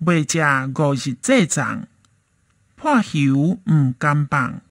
未食5日祭粽，破喉毋甘放。